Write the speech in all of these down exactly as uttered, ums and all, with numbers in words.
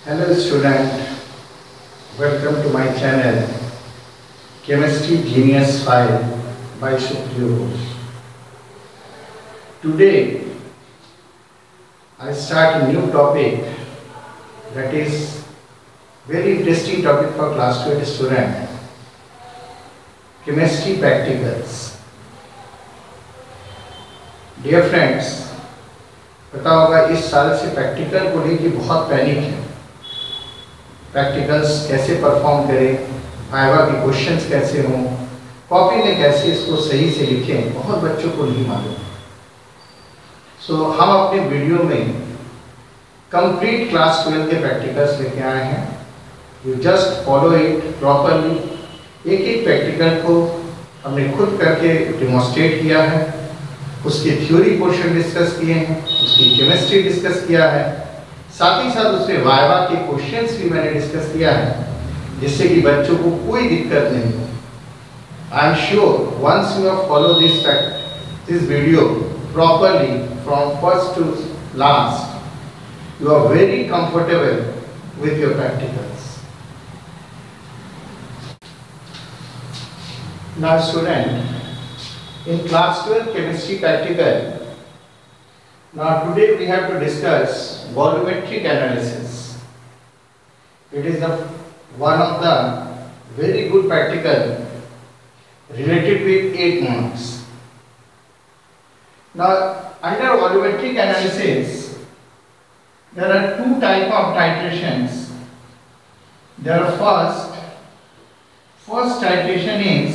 Hello student, welcome to my channel Chemistry Genius five by Supriyo. Today I start a new topic that is very interesting topic for class twelve student, chemistry practicals. Dear friends, पता होगा इस साल से practical को लेकर बहुत panic है। Practicals कैसे परफॉर्म करें, वाइवा के क्वेश्चंस कैसे हों, कॉपी में कैसे इसको सही से लिखें, बहुत बच्चों को नहीं मालूम। सो so, हम अपने वीडियो में कंप्लीट क्लास ट्वेल्व के प्रैक्टिकल्स लेके आए हैं। You just follow it properly. एक एक प्रैक्टिकल को हमने खुद करके डिमॉन्स्ट्रेट किया है, उसके थ्योरी पोर्शन डिस्कस किए हैं, उसकी केमिस्ट्री डिस्कस किया है, साथ ही साथ उसमें वाइवा के क्वेश्चंस भी मैंने डिस्कस किया है, जिससे कि बच्चों को कोई दिक्कत नहीं हो। I am sure once you have follow this this video properly from first to last, you are very comfortable with your practicals. Now student, in class twelve chemistry practical, now today we have to discuss volumetric analysis. It is the one of the very good practical related with eight marks. Now under volumetric analysis there are two type of titrations. There are first first titration is,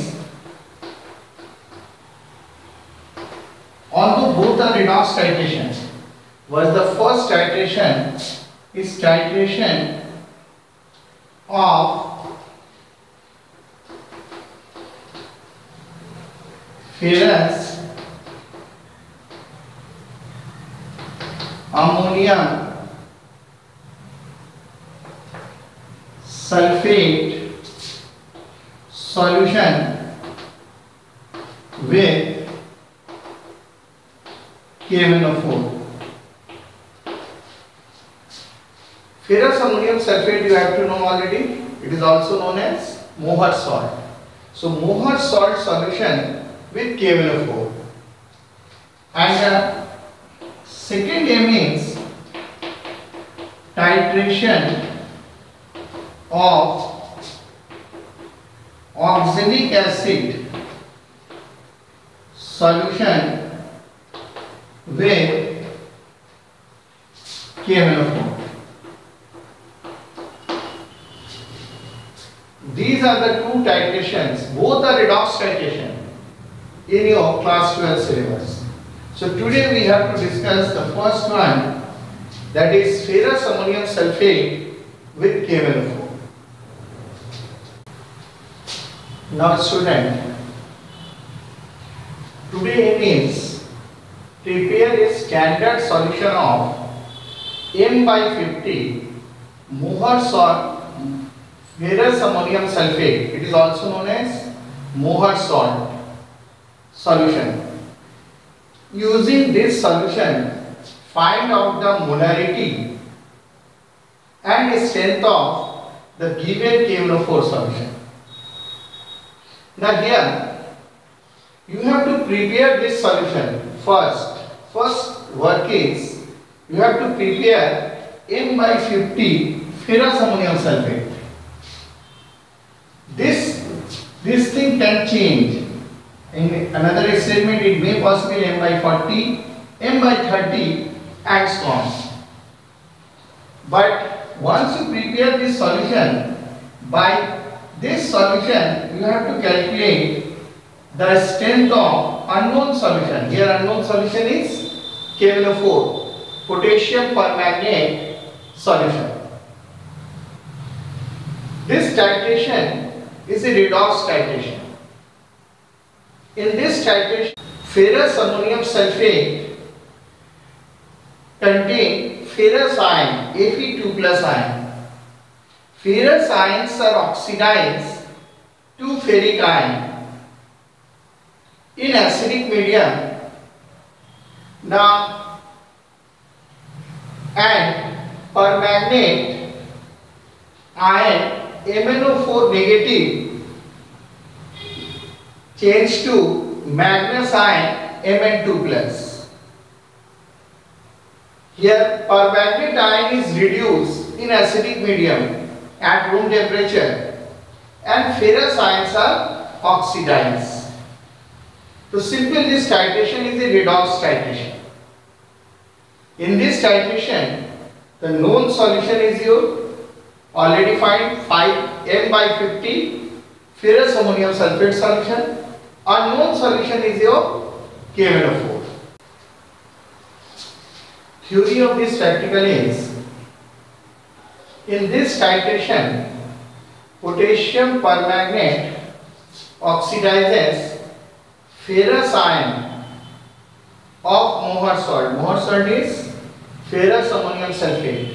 although both are redox titration, was the first titration is titration of ferrous ammonium sulfate solution with K M n O four. Ferrous ammonium sulfate you have to know already. It is also known as Mohr salt. So Mohr salt solution with K M n O four. And the second aim is titration of oxalic acid solution with K M n O four. These are the two titrations, both are redox titration in your class twelve syllabus. So today we have to discuss the first one, that is ferrous ammonium sulfate with K M n O four. Now student, today aim is prepare a standard solution of M by fifty Mohr salt ferrous ammonium sulfate. It is also known as Mohr salt solution. Using this solution, find out the molarity and strength of the given K M n O four solution. Now here you have to prepare this solution first. First work is you have to prepare M by fifty ferrous ammonium sulfate. This this thing can change. In another experiment it may possibly M by forty, M by thirty and so on. But once you prepare this solution, by this solution you have to calculate the strength of unknown solution. Here unknown solution is K M n O four, potassium permanganate solution. This titration is a redox titration. In this titration, ferrous ammonium sulfate contain ferrous ion, F e two plus ion. Ferrous ions are oxidized to ferric ion in acidic medium. Now and permanganate ion M n O four negative change to manganese ion M n two plus. Here permanganate ion is reduced in acidic medium at room temperature and ferrous ions are oxidized. So simply this titration is a redox titration. In this titration the known solution is your already find five M by fifty ferrous ammonium sulfate solution. Unknown solution is your K M n O four. Theory of this practical is, in this titration potassium permanganate oxidizes ferrous ion of Mohr salt. Mohr salt is ferrous ammonium sulfate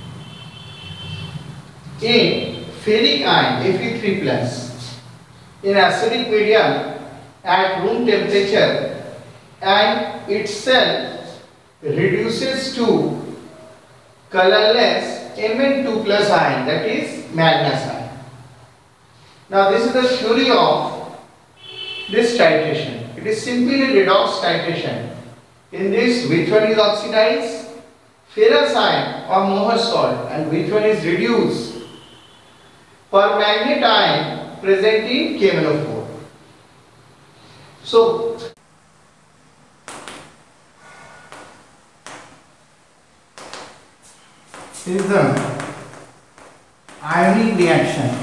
in ferric ion F e three plus in acidic medium at room temperature and itself reduces to colorless M n two plus ion, that is manganese ion. Now this is the theory of this titration. It is simply a redox titration. In this, which one is oxidized? Ferrous ion or Mohr salt, and which one is reduced? Permanganate ion present in K M n O four. So this is the ionic reaction.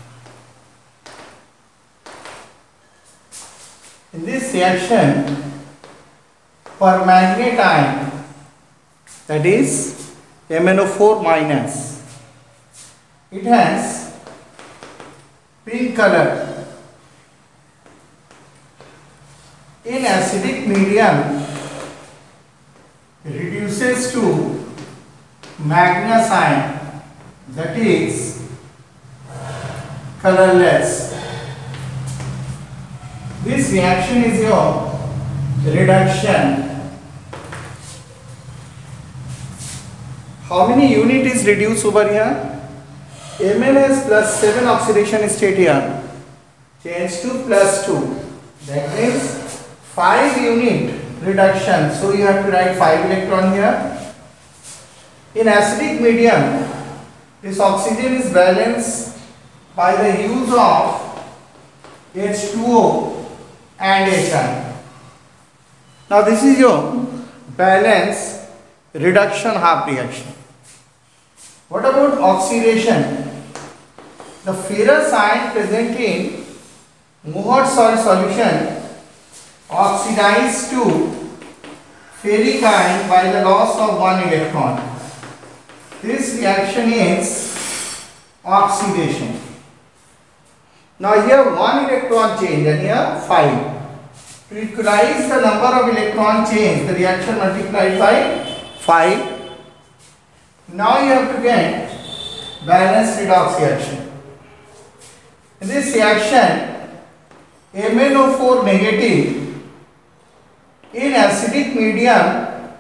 In this reaction, permanganate ion, that is M n O four minus, it has pink color. In acidic medium reduces to manganese ion, that is colorless. This reaction is your reduction. How many unit is reduced over here? M n has plus seven oxidation state here, change to plus two. That means five unit reduction. So you have to write five electron here. In acidic medium, this oxygen is balanced by the use of H two O and H I. Now this is your balance reduction half reaction. What about oxidation? The ferrous ion present in Mohr salt solution oxidized to ferric ion by the loss of one electron. This reaction is oxidation. Now here one electron change and here five. To equalize the number of electron change, the reaction multiplied by five. Now you have to get balanced redox reaction. In this reaction, M n O four negative in acidic medium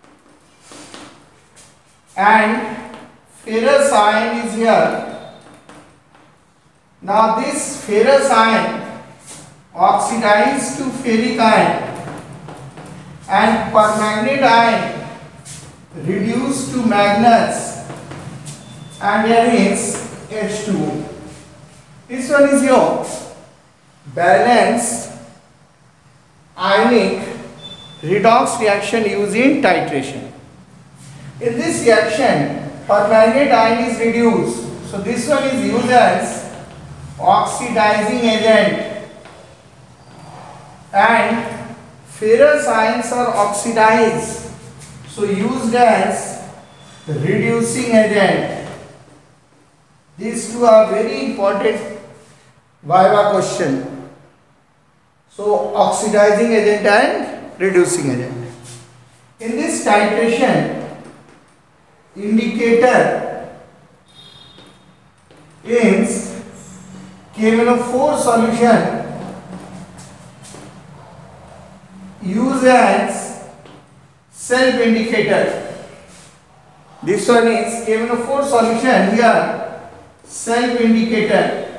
and ferrous ion is here. Now this ferrous ion oxidized to ferric ion and permanganate ion reduced to manganese, and there is H two O. This one is your balanced ionic redox reaction used in titration. In this reaction, permanganate ion is reduced. So this one is used as oxidizing agent and ferrous ions are oxidized. So used as reducing agent. These two are very important Viva question. So oxidizing agent and reducing agent. In this titration, indicator is K M n O four solution used as self indicator. This one is K M n O four solution here self indicator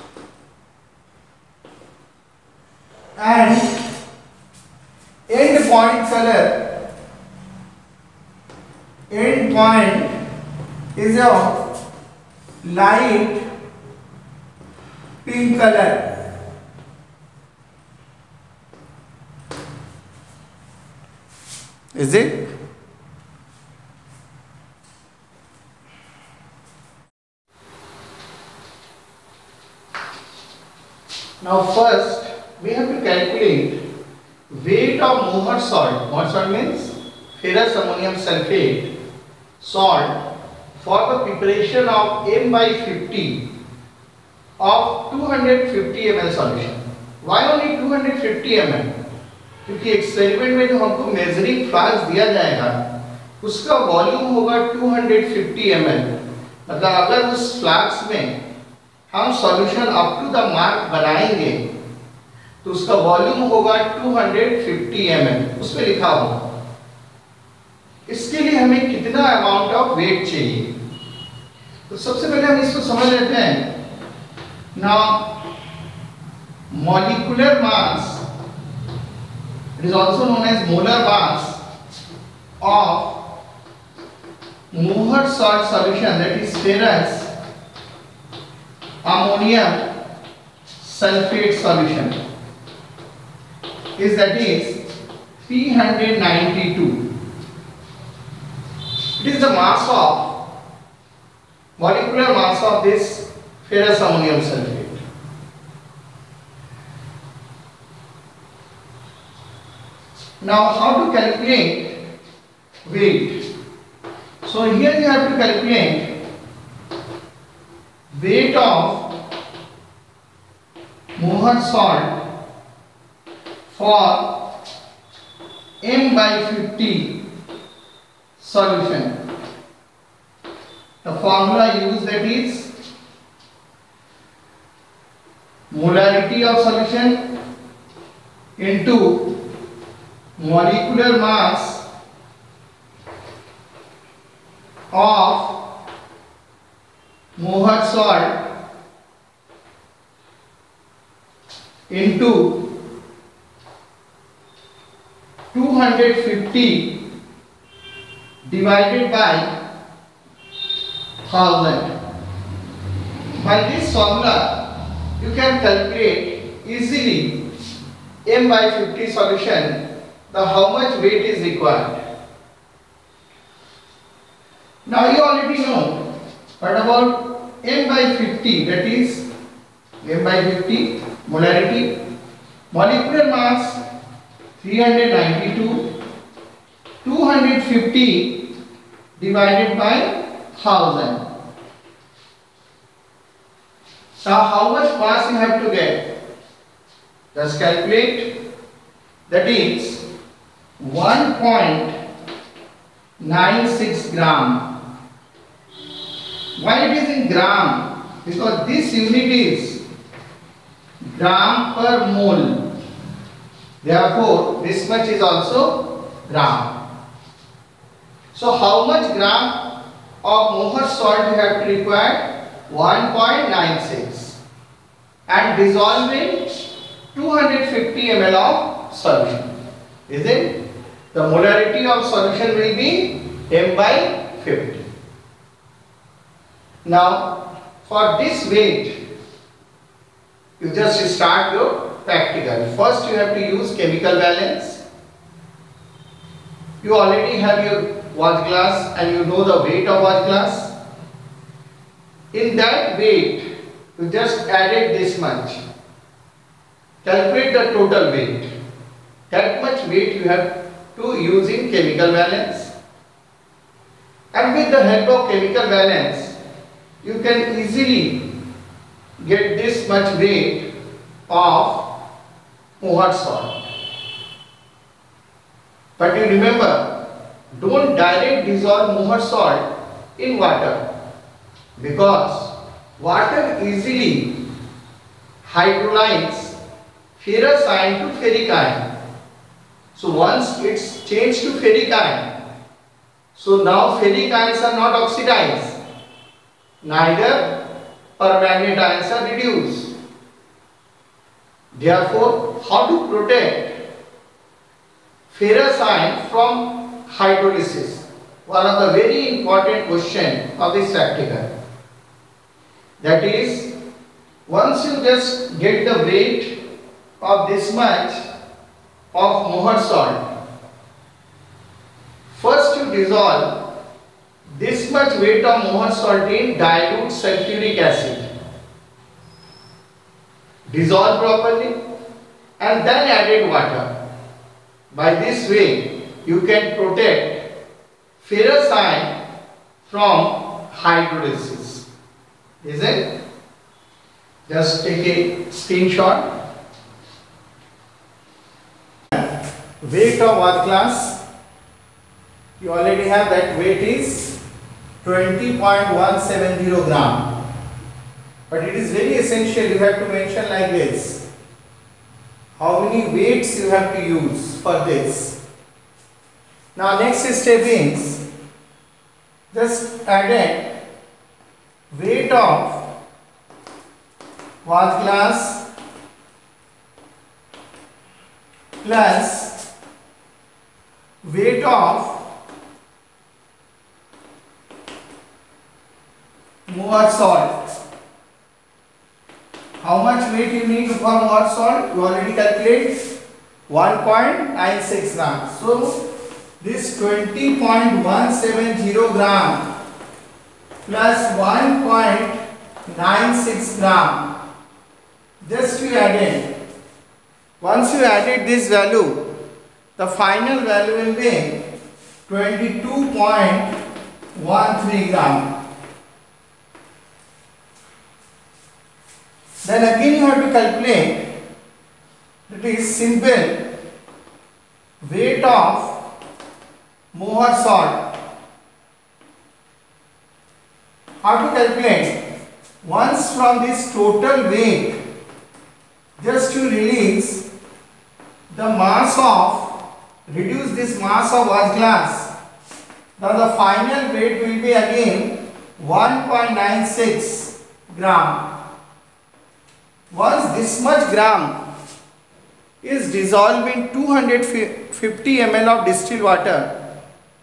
and end point color, end point is of light pink color. Is it? Now first we have to calculate weight of Mohr salt. Mohr salt means ferrous ammonium sulfate salt for the preparation of m by fifty of two hundred fifty milliliter solution. Why only two hundred fifty milliliter? क्योंकि experiment में जो हमको measuring flask दिया जाएगा उसका volume होगा two hundred fifty ML एल। मतलब अगर उस फ्लास्क में हम solution up to the mark बनाएंगे तो उसका वॉल्यूम होगा टू हंड्रेड फिफ्टी एम एल, उसमें लिखा होगा। इसके लिए हमें कितना अमाउंट ऑफ वेट चाहिए, तो सबसे पहले हम इसको समझ लेते हैं। Now molecular mass, it is also known as molar mass of Mohr salt solution, that is ferrous ammonium sulfate solution, is that is three hundred ninety-two. It is the mass of molecular mass of this ferrous ammonium sulfate. Now how to calculate weight? So here you have to calculate weight of Mohr salt for m by fifty solution. The formula used, that is molarity of solution into molecular mass of Mohr salt into two hundred fifty divided by one thousand. By this formula you can calculate easily m by fifty solution, the how much weight is required. Now you already know, what about m by fifty, that is m by fifty molarity, molecular mass three hundred ninety-two, two hundred fifty divided by one thousand. Now how much mass you have to get? Just calculate, that is one point nine six gram. Why it is in gram? Because this unit is gram per mole. Therefore, this much is also gram. So how much gram of Mohr salt you have to require? one point nine six, and dissolve in two hundred fifty milliliters of solution. Is it? The molarity of solution will be m by fifty. Now for this weight you just start your practical. First you have to use chemical balance. You already have your watch glass and you know the weight of watch glass. In that weight you just added this much. Calculate the total weight. That much weight you have to use in chemical balance. And with the help of chemical balance you can easily get this much weight of Mohr salt. But you remember, don't direct dissolve Mohr salt in water, because water easily hydrolyzes ferrous ion to ferric ion. So once it's changed to ferric ion, so now ferric ions are not oxidized, neither permanganate ions are reduced. Therefore, how to protect ferrous ion from hydrolysis? One of the very important question of this practical. That is, once you just get the weight of this much of Mohr salt, first you dissolve this much weight of Mohr salt in dilute sulfuric acid. Dissolve properly and then added water. By this way, you can protect ferrous ion from hydrolysis. Is it? Just take a screenshot. Weight of what class? You already have that weight is twenty point one seven zero gram. But it is very essential, you have to mention like this. How many weights you have to use for this. Now next step is just add weight of what class plus weight of Mohr salt. How much weight you need for Mohr salt? You already calculate one point nine six gram. So this twenty point one seven zero gram plus one point nine six gram. Just you add in. Once you added this value, the final value will be twenty-two point one three gram. Then again you have to calculate, it is simple, weight of Mohr salt. How to calculate? Once from this total weight, just to release the mass of, reduce this mass of what glass, now the final weight will be again one point nine six gram. Once this much gram is dissolved in two hundred fifty milliliters of distilled water,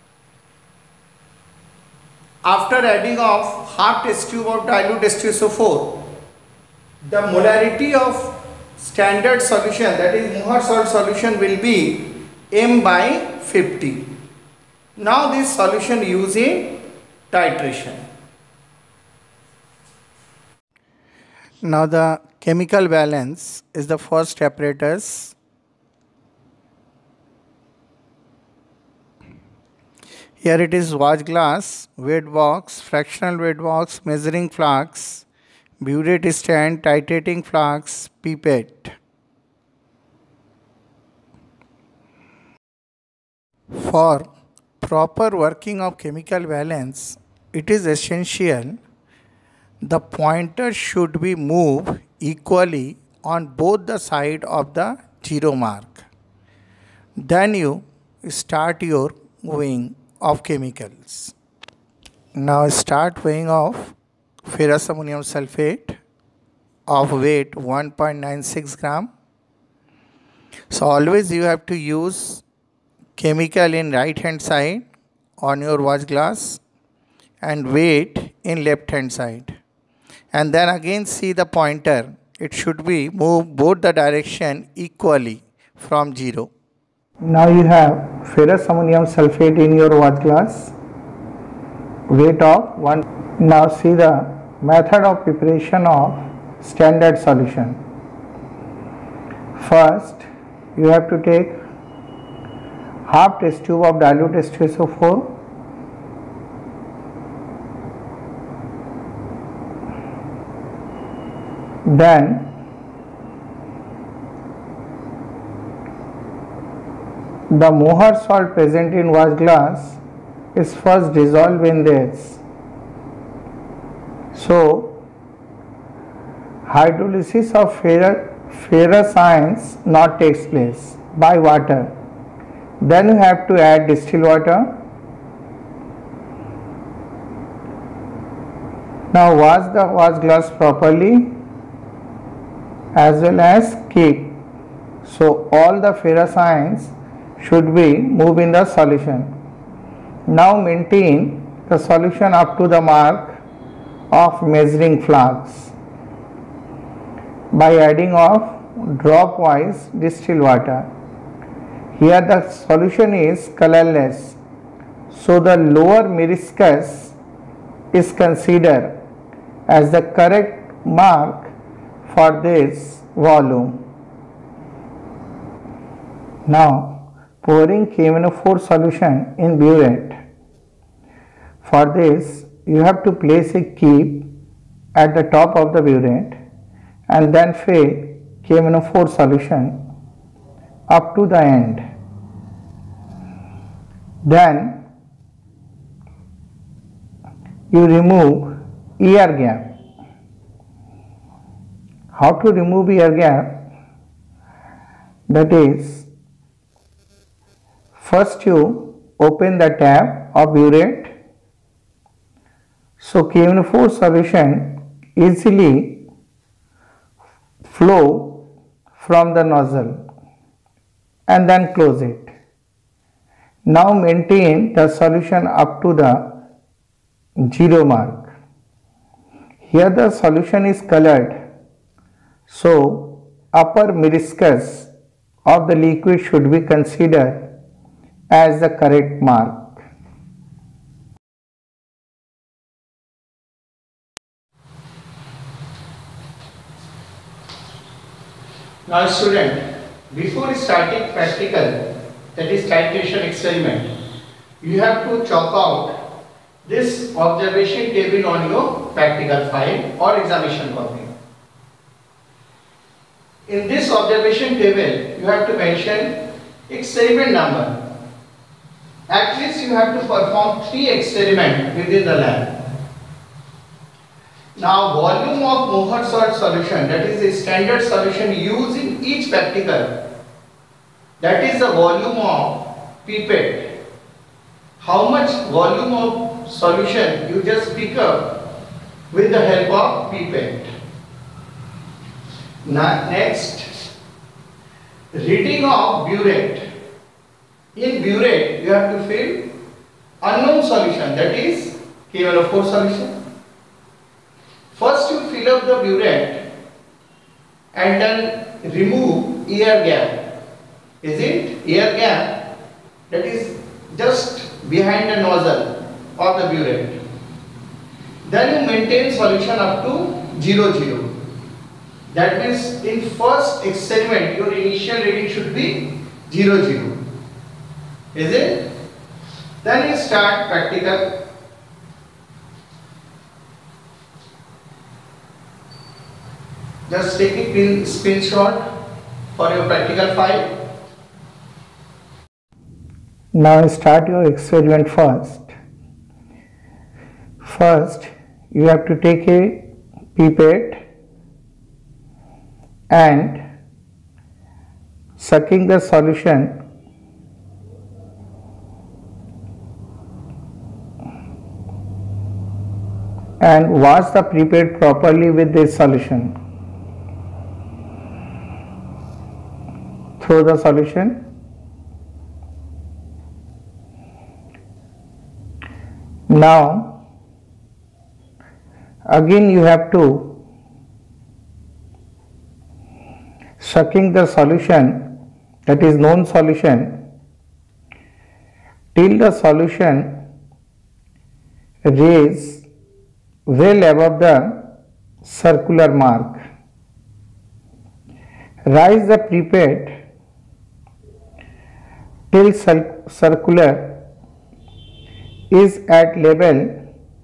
after adding of half test tube of dilute H two S O four, the molarity of standard solution, that is Mohr salt solution, will be M by fifty. Now this solution used in titration. Now the chemical balance is the first apparatus. Here it is watch glass, weight box, fractional weight box, measuring flask, burette stand, titrating flask, pipette. For proper working of chemical balance, it is essential the pointer should be moved equally on both the side of the zero mark. Then you start your weighing of chemicals. Now start weighing of ferrous ammonium sulfate of weight one point nine six gram. So always you have to use chemical in right hand side on your watch glass and weight in left hand side. And then again see the pointer, it should be moved both the direction equally from zero. Now you have ferrous ammonium sulfate in your watch glass, weight of one. Now see the method of preparation of standard solution. First you have to take half test tube of dilute H two S O four, then the Mohr salt present in watch glass is first dissolved in this. So hydrolysis of ferrous ions not takes place by water. Then you have to add distilled water. Now wash the wash glass properly as well as keep. So all the ferrous ions should be moved in the solution. Now maintain the solution up to the mark of measuring flask by adding of drop wise distilled water. Here the solution is colorless, so the lower meriscus is considered as the correct mark for this volume. Now pouring K M n O four solution in burette. For this you have to place a keep at the top of the burette and then fill K M n O four solution up to the end. Then you remove air gap. How to remove air gap? That is, first you open the tap of burette, so K M n O four solution easily flow from the nozzle and then close it. Now maintain the solution up to the zero mark. Here the solution is colored, so upper meriscus of the liquid should be considered as the correct mark. Now student, before starting practical, that is titration experiment, you have to chalk out this observation table on your practical file or examination copy. In this observation table, you have to mention experiment number. At least you have to perform three experiments within the lab. Now volume of Mohr salt solution, that is a standard solution used in each practical, that is the volume of pipette. How much volume of solution you just pick up with the help of pipette. Now next, reading of burette. In burette you have to fill unknown solution, that is K M n O four solution. First you fill up the burette and then remove air gap. Is it air gap? That is just behind the nozzle of the burette. Then you maintain solution up to zero zero. That means in first experiment your initial reading should be zero zero. Is it? Then you start practical. Just take a pin, screenshot for your practical file. Now start your experiment first. First you have to take a pipette and sucking the solution and wash the pipette properly with this solution. Throw the solution. Now again you have to sucking the solution, that is known solution, till the solution raise well above the circular mark. Rise the pipette till circular is at level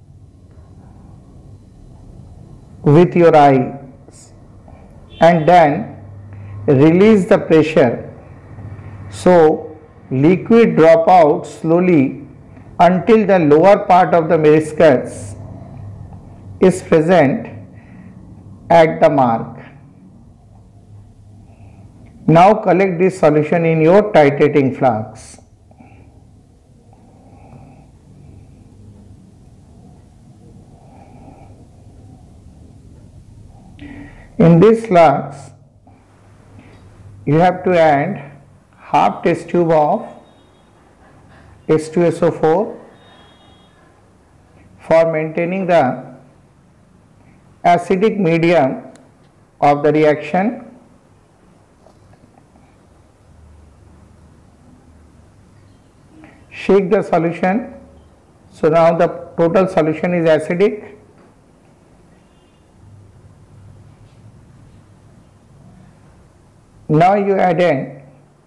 with your eyes and then release the pressure, so liquid drop out slowly until the lower part of the meriscus is present at the mark. Now collect this solution in your titrating flask. In this flux, you have to add half test tube of H two S O four for maintaining the acidic medium of the reaction. Shake the solution. So now the total solution is acidic. Now you add in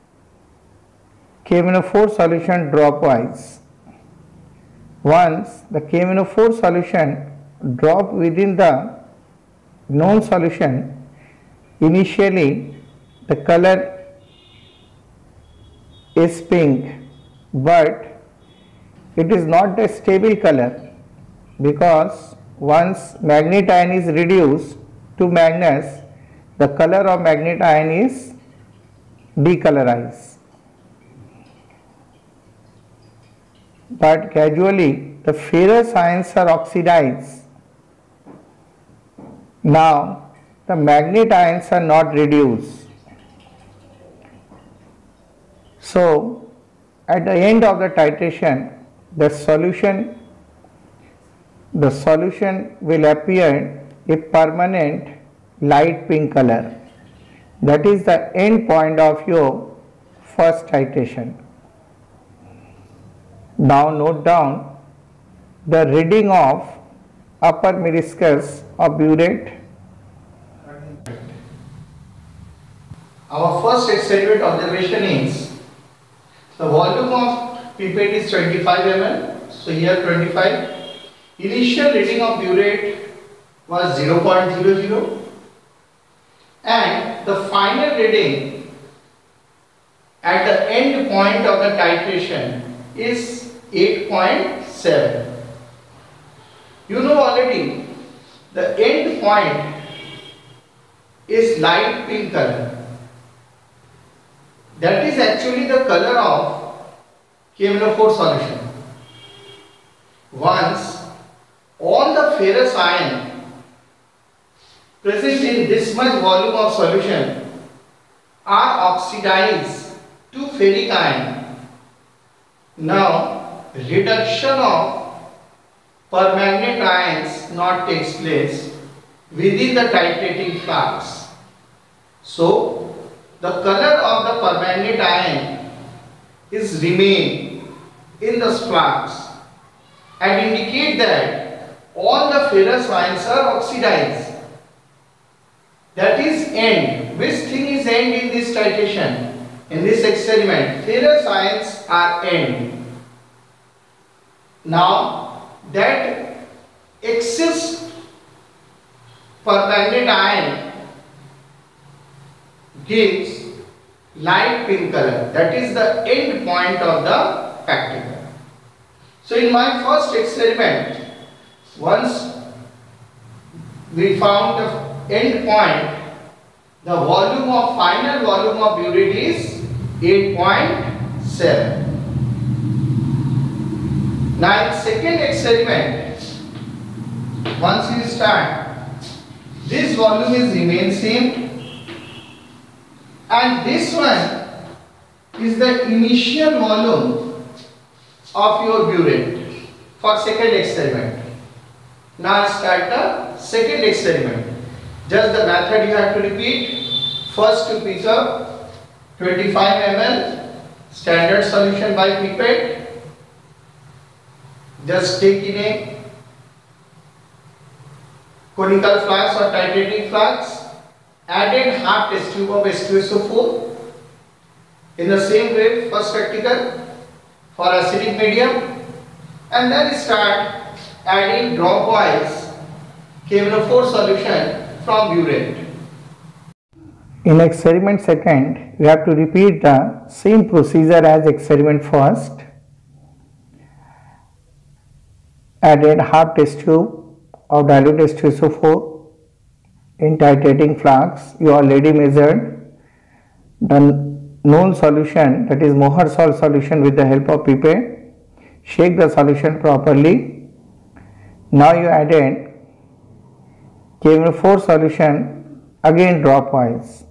K M n O four solution dropwise. Once the K M n O four solution drop within the known solution, initially the color is pink, but it is not a stable color, because once magnet ion is reduced to magnets, the color of magnet ion is decolorized. But gradually the ferrous ions are oxidized. Now the magnet ions are not reduced. So at the end of the titration, the solution the solution will appear a permanent light pink color. That is the end point of your first titration. Now note down the reading of upper meniscus of burette. Our first experiment observation is the volume of pipette is twenty-five milliliters. So here twenty-five. Initial reading of burette was zero point zero zero and the final reading at the end point of the titration is eight point seven. You know already the end point is light pink color. That is actually the color of K M n O four solution. Once all the ferrous ion present in this much volume of solution are oxidized to ferric ion, now reduction of permanganate ions not takes place within the titrating flux. So the color of the permanganate ion is remain in the flux and indicate that all the ferrous ions are oxidized. That is end. Which thing is end in this titration? In this experiment, ferrous ions are end. Now that excess permanganate ion gives light pink color. That is the end point of the practical. So in my first experiment, once we found the end point, the volume of final volume of burette is eight point seven. Now in second experiment, once you start, this volume is remain same and this one is the initial volume of your burette for second experiment. Now start the second experiment. Just the method you have to repeat. First to pick up twenty-five milliliters standard solution by pipette. Just take in a conical flux or titrating flux. Added half test tube of H two S O four. In the same way, first practical for acidic medium, and then start adding dropwise K M n O four solution from burette. In experiment second, you have to repeat the same procedure as experiment first. Added half test tube of dilute H two S O four in titrating flux. You already measured the known solution, that is Mohr salt solution, with the help of pipette. Shake the solution properly. Now you added K M n O four solution again dropwise.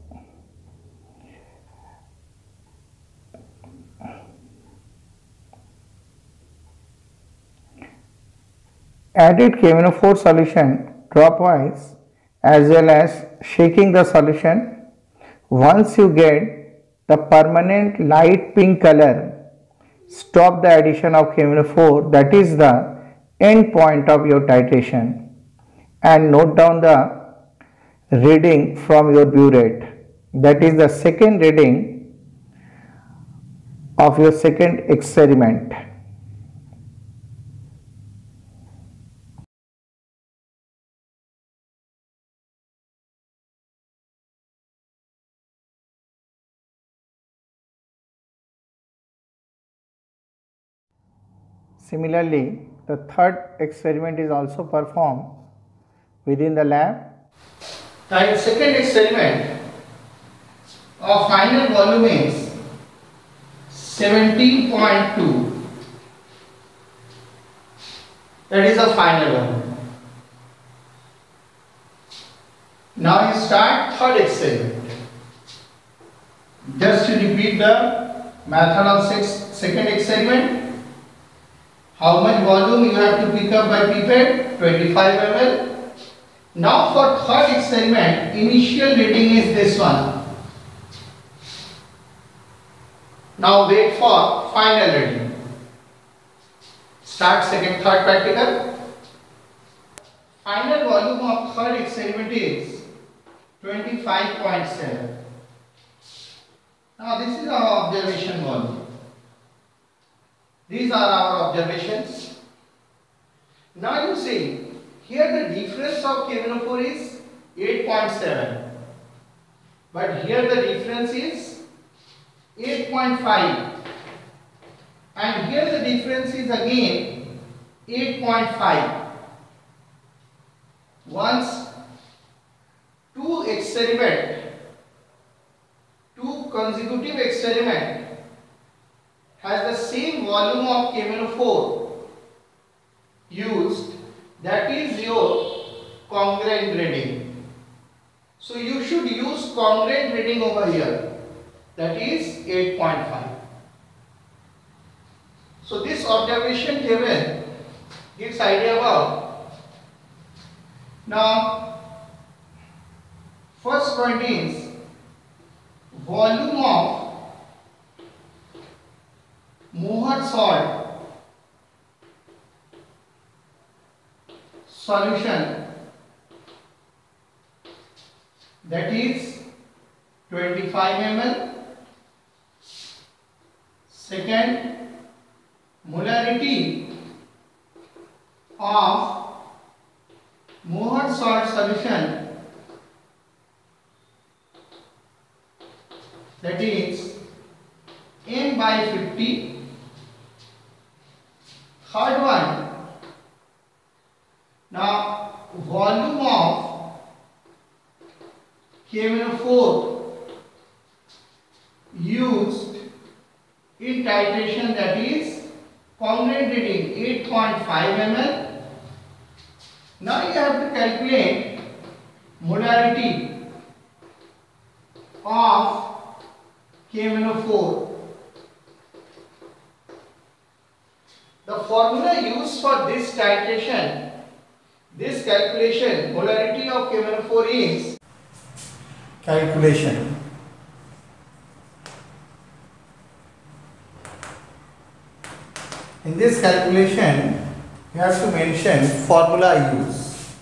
Added K M n O four solution dropwise as well as shaking the solution. Once you get the permanent light pink color, stop the addition of K M n O four. That is the end point of your titration, and note down the reading from your burette. That is the second reading of your second experiment. Similarly, the third experiment is also performed within the lab. The second experiment of final volume is seventeen point two. That is the final volume. Now you start third experiment. Just to repeat the method of six, second experiment. How much volume you have to pick up by pipette? twenty-five milliliters. Now for third experiment, initial reading is this one. Now wait for final reading. Start second, third practical. Final volume of third experiment is twenty-five point seven. Now this is our observation volume. These are our observations. Now you see, here the difference of K M n O four is eight point seven. But here the difference is eight point five. And here the difference is again eight point five. Once two experiment, two consecutive experiment has the same volume of K M n O four used, that is your congruent reading. So you should use congruent reading over here, that is eight point five. So this observation table gives idea about. Now first point is volume of Mohr salt solution, that is twenty-five milliliters. Second, molarity of Mohr salt solution, that is M by fifty. Third one, now volume of K M n O four used in titration, that is congruent reading eight point five milliliters. Now you have to calculate molarity of K M n O four. The formula used for this titration, this calculation, molarity of K M n O four is calculation. In this calculation, you have to mention formula use.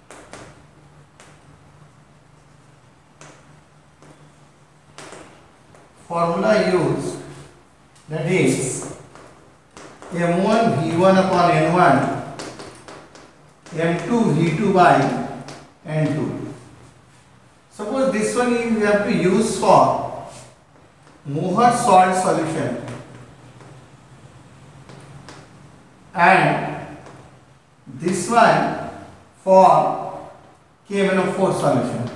Formula use, that is M one V one upon N one, M two V two by N two. Suppose this one you have to use for Mohr salt solution and this one for K M n O four solution.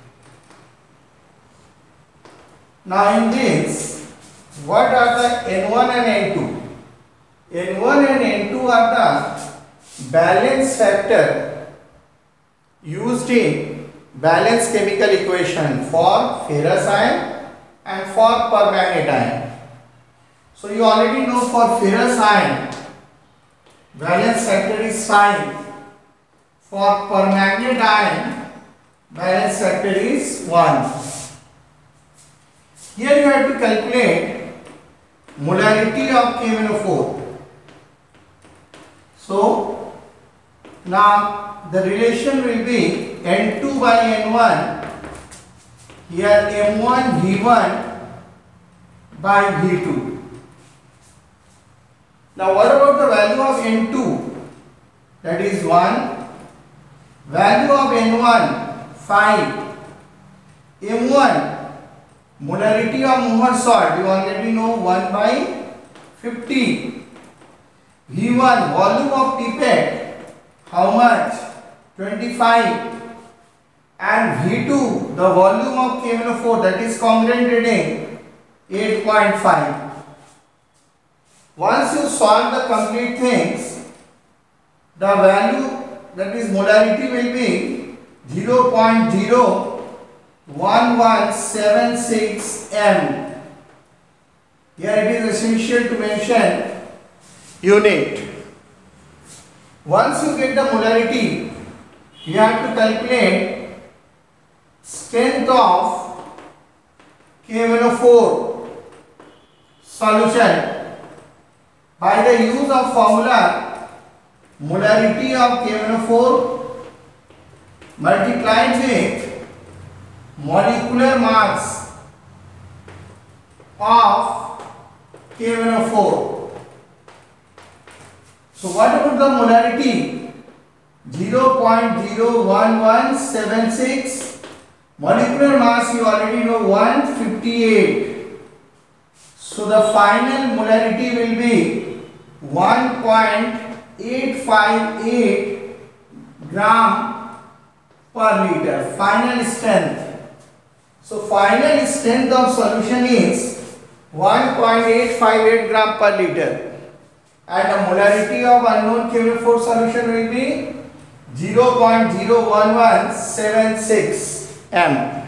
Now in this, what are the N one and N two? N one and N two are the balance factor used in balance chemical equation for ferrous ion and for permanganate ion. So you already know for ferrous ion valence factor is five. For permanganate ion valence factor is one. Here you have to calculate molarity of K M n O four. So now the relation will be N two by N one, here M one V one by V two. Now what about the value of N two? That is one. Value of N one, five. M one, molarity of Mohr salt, you already know, one by fifty. V one, volume of pipette, how much? twenty-five. And V two, the volume of K M n O four, that is congruent reading, eight point five. Once you solve the complete things, the value, that is molarity, will be zero point zero one one seven six M. Here it is essential to mention unit. Once you get the molarity, you have to calculate strength of K M n O four solution by the use of formula molarity of K M n O four multiplied with molecular mass of K M n O four. So what about the molarity? zero point zero one one seven six. Molecular mass you already know, one hundred fifty-eight. So the final molarity will be one point eight five eight gram per liter. Final strength. So final strength of solution is one point eight five eight gram per liter, and the molarity of unknown K M n O four solution will be zero point zero one one seven six M.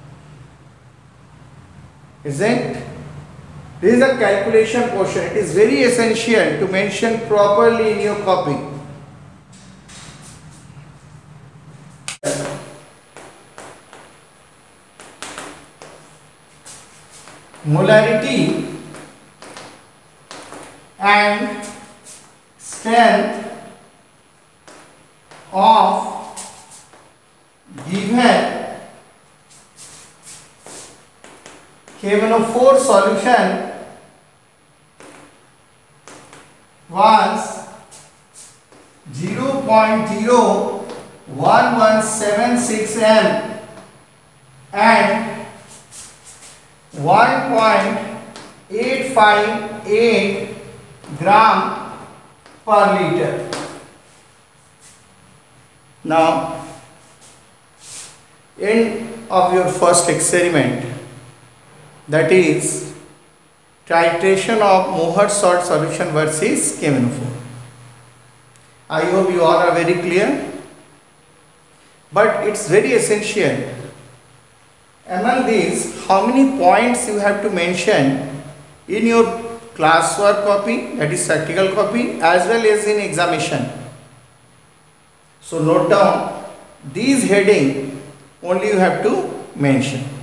Is it? This is a calculation portion. It is very essential to mention properly in your copy. Molarity and strength of given K M n O four solution was zero point zero one one seven six M and one point eight five eight gram per liter. Now, end of your first experiment, that is titration of Mohr salt solution versus K M n O four. I hope you all are very clear, but it's very essential. Among these, how many points you have to mention in your classwork copy, that is practical copy, as well as in examination. So note down these heading only you have to mention.